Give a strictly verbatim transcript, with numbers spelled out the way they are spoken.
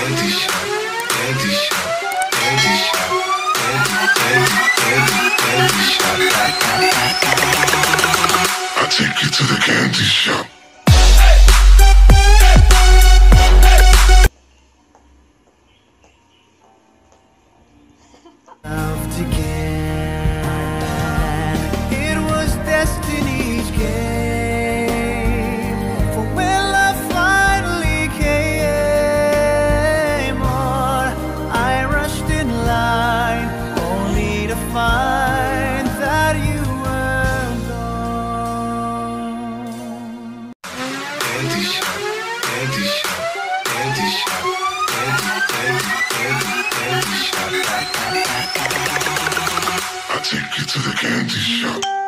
candy shop, candy shop, candy shop, candy, candy, candy, candy shop. I take you to the candy shop. Loved again. It was destiny's game. For when love finally came on, I rushed in line, only to find that you were gone. Candy shop, candy shop, candy shop, candy, candy, candy, candy shop. I take you to the candy shop.